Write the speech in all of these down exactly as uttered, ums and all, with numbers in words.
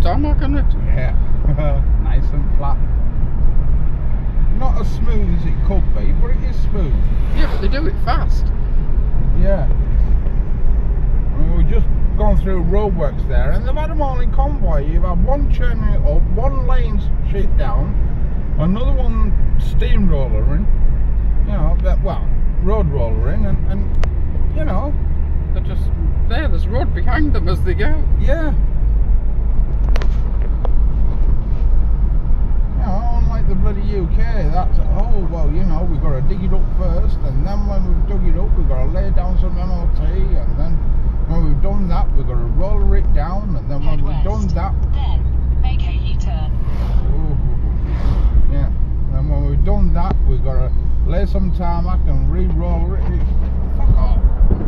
tarmac, isn't it? Yeah, nice and flat. Not as smooth as it could be, but it is smooth. Yeah, but they do it fast. Yeah. I mean, we've just gone through roadworks there, and they've had them all in convoy. You've had one churning it up, one laying shit down, another one steamrollering, you know, that, well, road rollering, and, and you know. They're just there, there's road behind them as they go. Yeah. You know, unlike the bloody U K, that's, oh, well, you know, we've got to dig it up first, and then when we've dug it up, we've got to lay down some M O T, and then when we've done that, we've got to roller it down, and then when we've done that, then make a U-turn. Oh, yeah. And then when we've done that, we've got to lay some tarmac and re-roller it. It's, fuck off.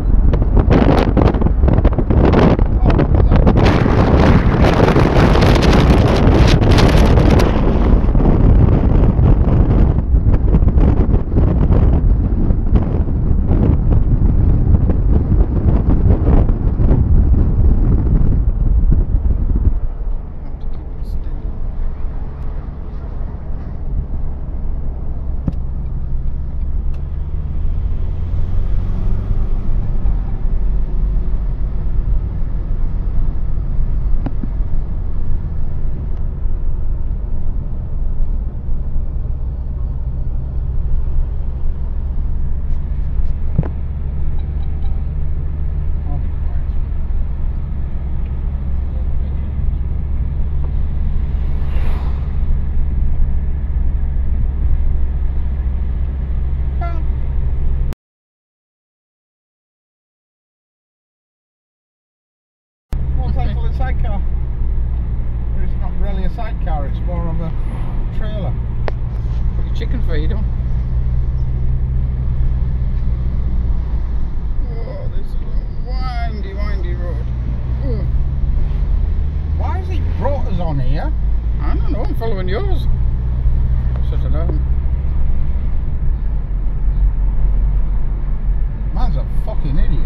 Sidecar. But it's not really a sidecar, it's more of a trailer. Put your chicken feed on. Oh, this is a windy, windy road. Oh. Why has it brought us on here? I don't know, I'm following yours. So I don't know. Man's a fucking idiot.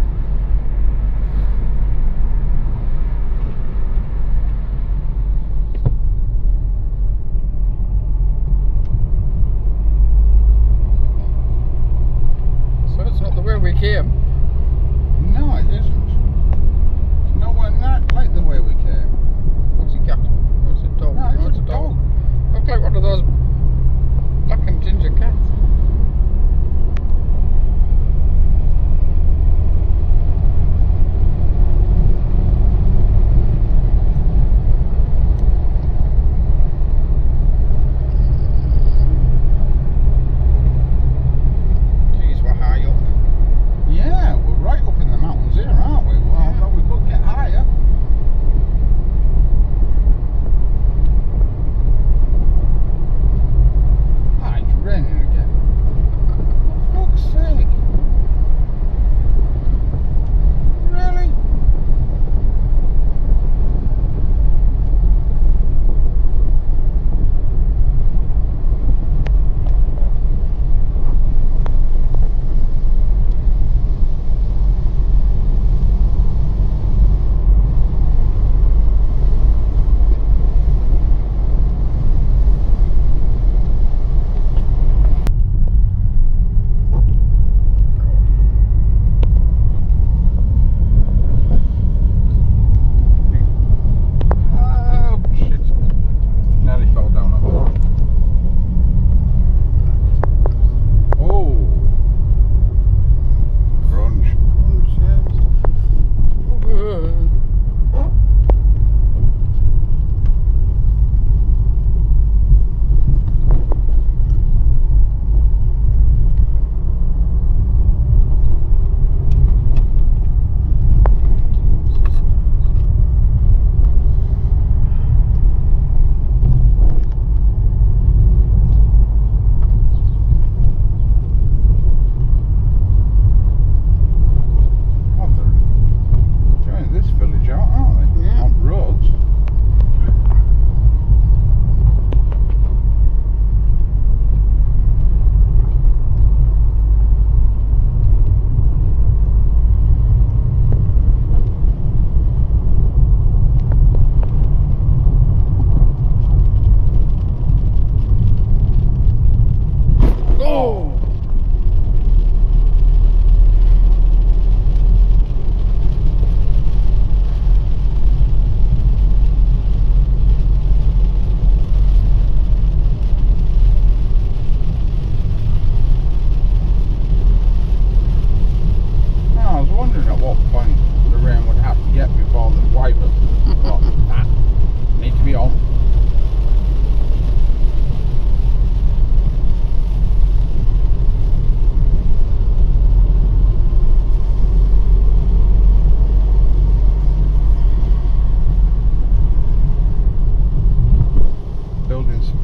Where we came. No, it isn't. It's nowhere not like the way we came. What's he got? What's a dog? No, it's, oh, it's a, a dog. dog. Looks like one of those black and ginger cats.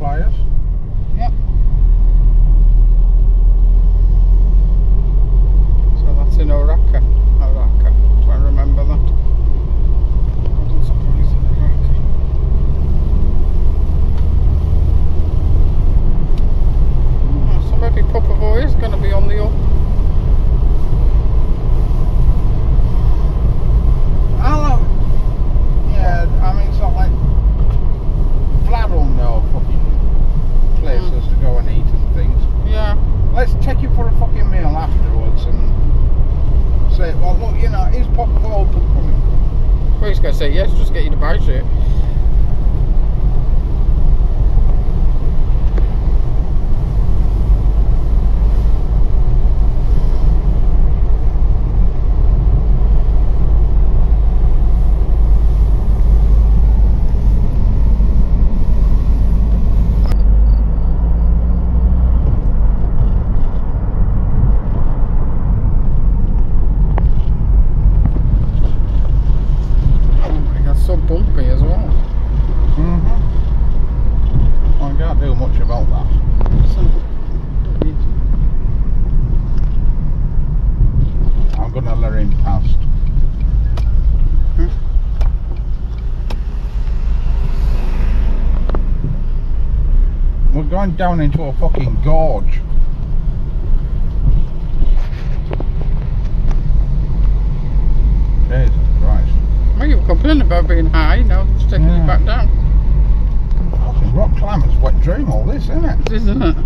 pliers. Yep. So that's in Oraka. Oraka. Try and remember that. Golden Surprise in Oraka. Hmm, so maybe Popavoy is going to be on the up. I'll have, yeah, I mean, it's not like Vlad will know fucking places to go and eat and things. Yeah. Let's take you for a fucking meal afterwards and say, well, look, you know, is Pop Open coming? Well, he's going to say yes, just get you to buy shit. So bumpy as well. Mm-hmm. Well, I can't do much about that. So, I'm gonna let him past. hmm. We're going down into a fucking gorge. Jesus Christ. Well, you were complaining about being high, now it's taking Yeah. you back down. Fucking rock climbers, wet dream, all this, isn't it? Isn't it?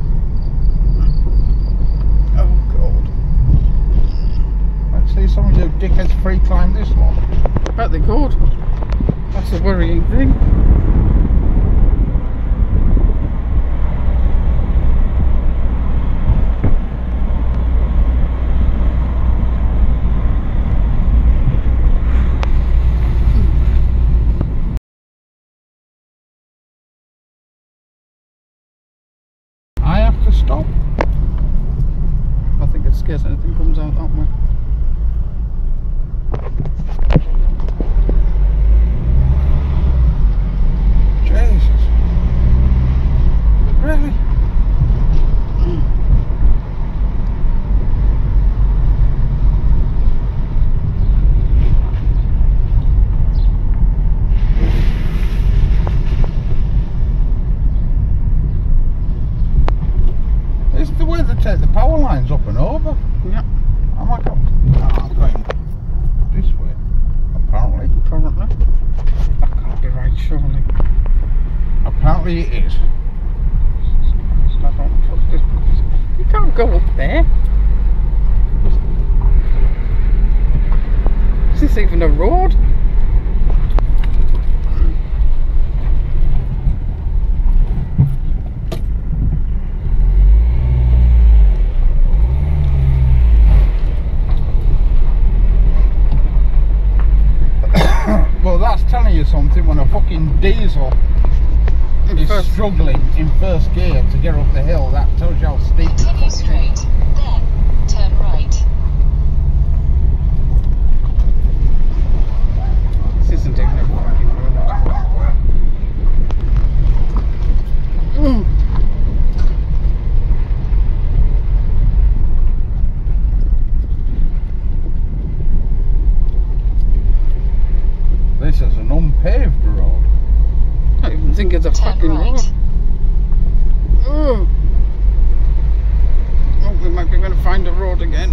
Oh god. Let's see some of you dickheads free climb this one. I bet they could. That's a worrying thing. I have to stop. I think it scares anything comes out that way. Jesus. Really? This is the way they take the power lines up and over. Yeah, Oh my god. No, I'm going this way, apparently. apparently. That can't be right, surely. Apparently it is. I don't trust this place. You can't go up there. Is this even a road? Well, that's telling you something when a fucking diesel In is first- struggling in first gear to get up the hill. That tells you how steep the Continue fucking is. straight, then turn right. This isn't even a fucking road. Mm. This is an unpaved road. I don't even think it's a Turn fucking right. road. Oh. Oh, we might be going to find a road again.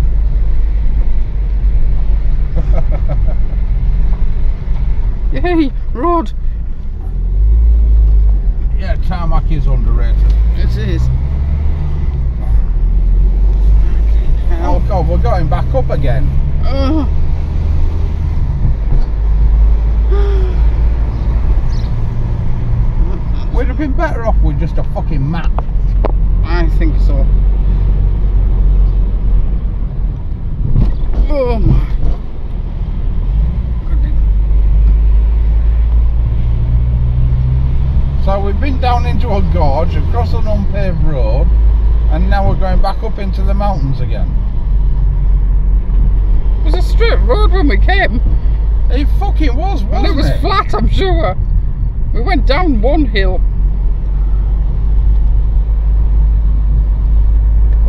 Yay, road. Yeah, tarmac is underrated. It is. Oh god, we're going back up again. Oh. We'd have been better off with just a fucking map. I think so. Oh my goodness. So we've been down into a gorge, across an unpaved road, and now we're going back up into the mountains again. It was a straight road when we came, It fucking was, and wasn't it was it? flat, I'm sure. We went down one hill.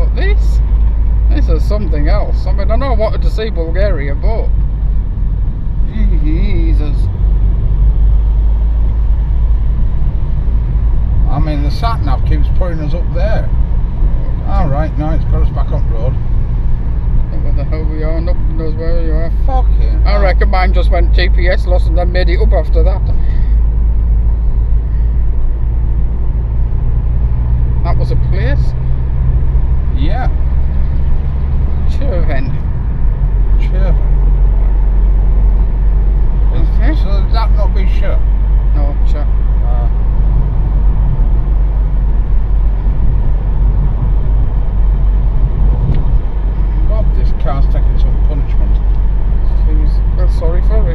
But this, this is something else. I mean, I know I wanted to see Bulgaria, but Jesus. I mean, the sat nav keeps putting us up there. Alright, no, it's got us back on road. Where the hell we are, nobody knows where you are. Fucking I hell. reckon mine just went G P S lost and then made it up after that. That was a place? Yeah. Cherven. Cherven. Okay. So does that not be sure? No, sure. Uh, God, this car's taking some punishment. Jeez, well, sorry for it.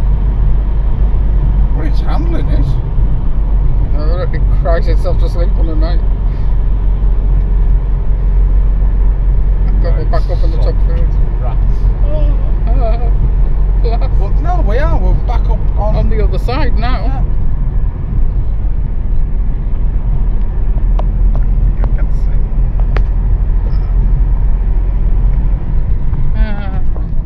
Well, it's handling it. Uh, It cries itself to sleep on the night. I've got to go back up on the top first. Rats. Ah, blast. But no, we are. We're back up on. On the other side now. Yeah. I can see. Ah.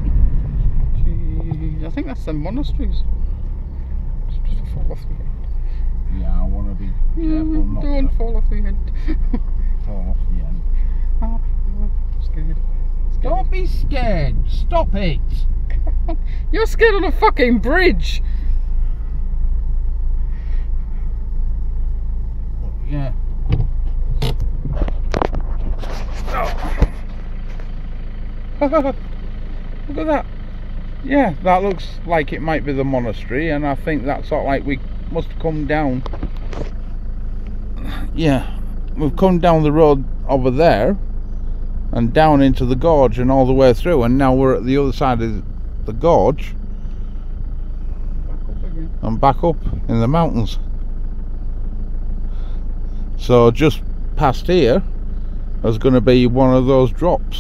Jeez, I think that's the monasteries. It's just a fall off the end. Yeah, I want to be careful Mm, not don't to fall off the end. fall off the end. Oh, I'm scared. Scared. Don't be scared. Stop it. You're scared on a fucking bridge. Yeah. Look at that. Yeah, that looks like it might be the monastery, and I think that's sort of like we must come down. Yeah, we've come down the road over there and down into the gorge and all the way through, and now we're at the other side of the gorge Back up again. and back up in the mountains. So just past here is going to be one of those drops.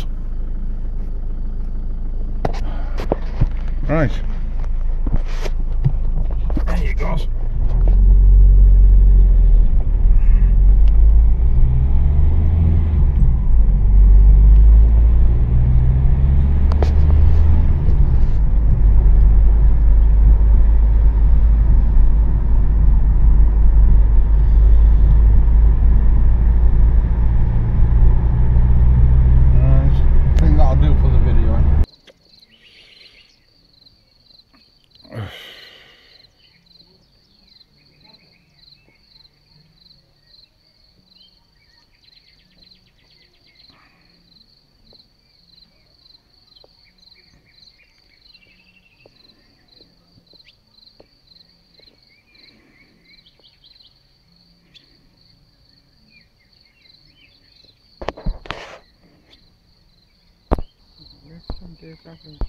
Right. There you go. I think that'll do for the video. Rest and day travel.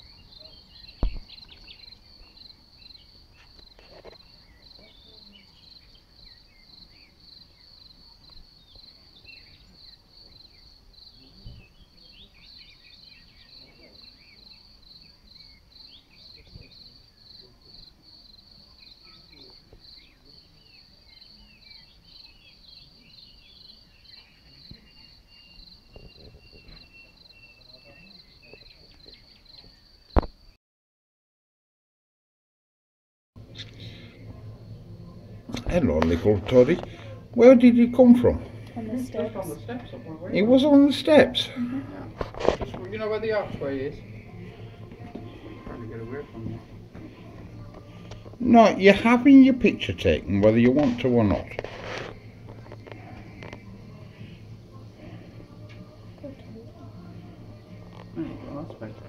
Hello, little Toddy. Where did he come from? On the Just steps. on the steps up my way. He was on the steps. Just, you know where the archway is? Trying to get away from you. No, you're having your picture taken whether you want to or not. There you go, that's better.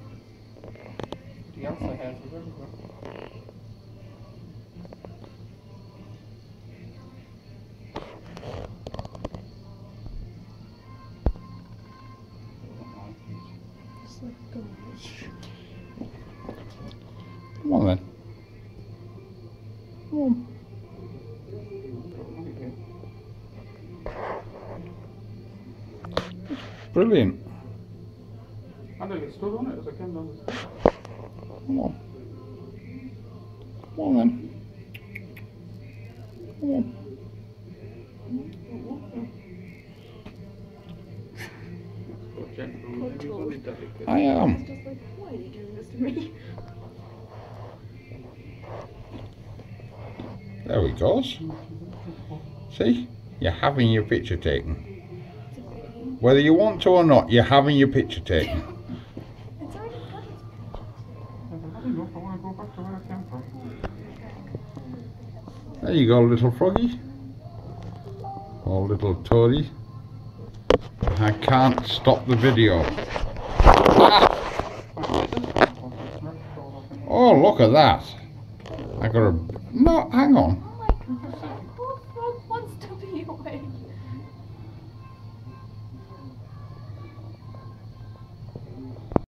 The outside house is very good. It's like a gorge. Come on then. Come on. Brilliant. I nearly stood on it as I came down the stairs. Come on. Come on then. Come on. I am. It's just like, why are you doing this to me? There he goes. See? You're having your picture taken. Whether you want to or not, you're having your picture taken. It's already done. There you go, little froggy. Or little toady. I can't stop the video. Ah! Oh, look at that. I got a... No, hang on.